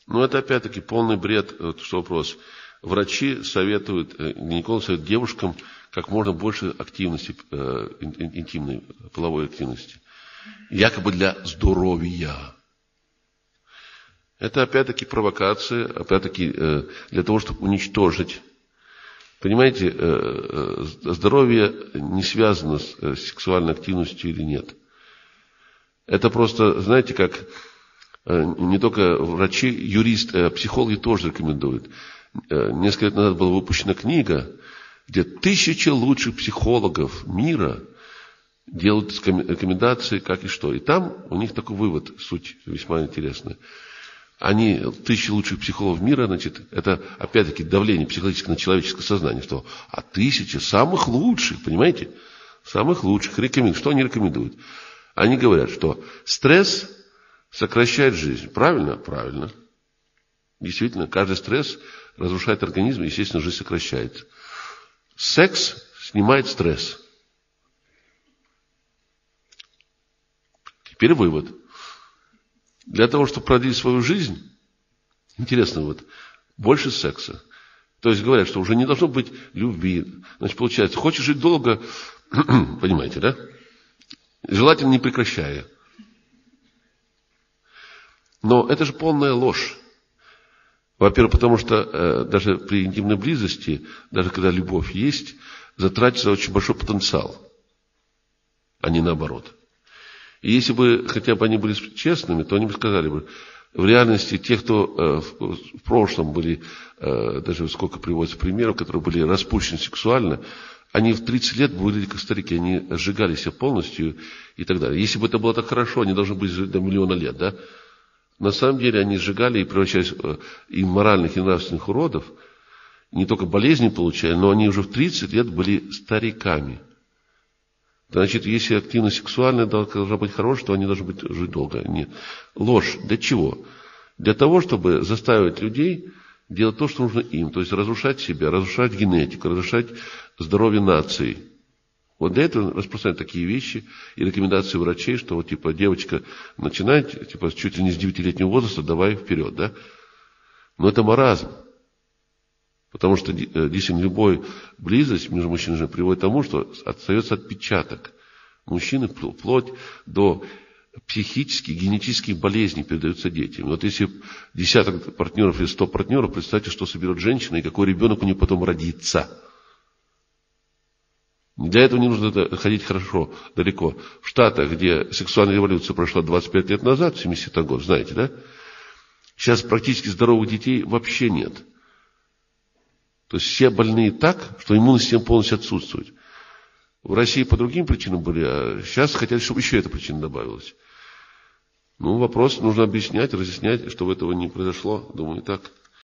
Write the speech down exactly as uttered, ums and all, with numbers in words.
Но это опять-таки полный бред, вот что вопрос. Врачи советуют, гинекологи советуют девушкам как можно больше активности, э, интимной, половой активности. Якобы для здоровья. Это опять-таки провокация, опять-таки э, для того, чтобы уничтожить. Понимаете, э, э, здоровье не связано с э, сексуальной активностью или нет. Это просто, знаете, как э, не только врачи, юристы, э, психологи тоже рекомендуют. Э, несколько лет назад была выпущена книга, где тысячи лучших психологов мира делают рекомендации, как и что. И там у них такой вывод, суть весьма интересная. Они, тысячи лучших психологов мира, значит, это опять-таки давление психологическое на человеческое сознание, что, а тысячи самых лучших, понимаете, самых лучших рекомендуют. Что они рекомендуют? Они говорят, что стресс сокращает жизнь. Правильно? Правильно. Действительно, каждый стресс разрушает организм, и, естественно, жизнь сокращается. Секс снимает стресс. Теперь вывод. Для того, чтобы продлить свою жизнь, интересно, вот, больше секса. То есть говорят, что уже не должно быть любви. Значит, получается, хочешь жить долго, понимаете, да? Желательно не прекращая. Но это же полная ложь. Во-первых, потому что э, даже при интимной близости, даже когда любовь есть, затратится очень большой потенциал, а не наоборот. И если бы хотя бы они были честными, то они бы сказали бы, в реальности те, кто э, в, в прошлом были, э, даже сколько приводится примеров, которые были распущены сексуально, они в тридцать лет были как старики, они сжигали себя полностью и так далее. Если бы это было так хорошо, они должны быть жить до миллиона лет, да? На самом деле они сжигали и превращались и в моральных, и нравственных уродов, не только болезни получали, но они уже в тридцать лет были стариками. Значит, если активность сексуальная должна быть хорошей, то они должны быть жить долго. Нет. Ложь. Для чего? Для того, чтобы заставить людей делать то, что нужно им. То есть разрушать себя, разрушать генетику, разрушать здоровье нации. Вот для этого распространяют такие вещи и рекомендации врачей, что вот типа девочка начинает, типа чуть ли не с девятилетнего возраста, давай вперед, да? Но это маразм. Потому что действительно любая близость между мужчиной и женщиной приводит к тому, что остается отпечаток. Мужчины вплоть до психических, генетических болезней передаются детям. Вот если десяток партнеров или сто партнеров, представьте, что соберет женщина и какой ребенок у нее потом родится. Для этого не нужно ходить хорошо, далеко. В Штатах, где сексуальная революция прошла двадцать пять лет назад, семидесятый год, знаете, да? Сейчас практически здоровых детей вообще нет. То есть все больные так, что иммунная система полностью отсутствует. В России по другим причинам были, а сейчас хотят, чтобы еще эта причина добавилась. Ну, вопрос нужно объяснять, разъяснять, чтобы этого не произошло. Думаю, так.